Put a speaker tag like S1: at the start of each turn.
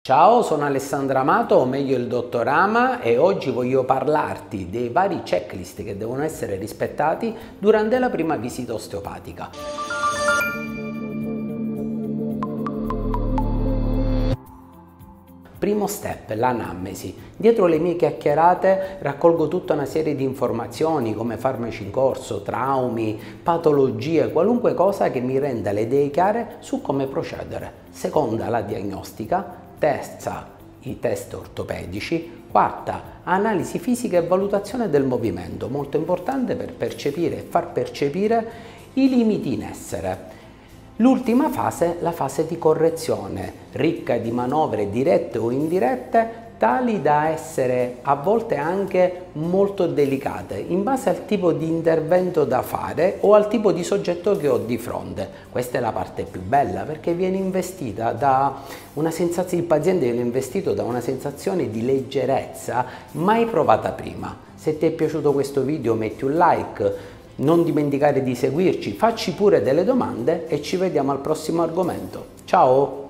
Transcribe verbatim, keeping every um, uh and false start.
S1: Ciao, sono Alessandro Amato, o meglio il dottor Ama, e oggi voglio parlarti dei vari checklist che devono essere rispettati durante la prima visita osteopatica. Primo step, l'anamnesi. Dietro le mie chiacchierate raccolgo tutta una serie di informazioni come farmaci in corso, traumi, patologie, qualunque cosa che mi renda le idee chiare su come procedere. Seconda, la diagnostica. Terza, i test ortopedici. Quarta, analisi fisica e valutazione del movimento, molto importante per percepire e far percepire i limiti in essere. L'ultima fase, la fase di correzione, ricca di manovre dirette o indirette, tali da essere a volte anche molto delicate, in base al tipo di intervento da fare o al tipo di soggetto che ho di fronte. Questa è la parte più bella, perché viene investita da una sensazione, il paziente viene investito da una sensazione di leggerezza mai provata prima. Se ti è piaciuto questo video metti un like, non dimenticare di seguirci, facci pure delle domande e ci vediamo al prossimo argomento. Ciao!